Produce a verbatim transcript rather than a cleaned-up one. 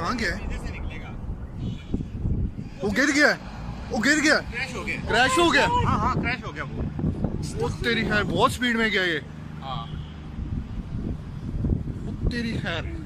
कहाँ गया है? वो गिर गया, वो गिर गया, क्रैश हो गया, क्रैश हो गया। हाँ हाँ क्रैश हो गया वो। वो तेरी खैर बहुत स्पीड में गया ये। हाँ वो तेरी खैर।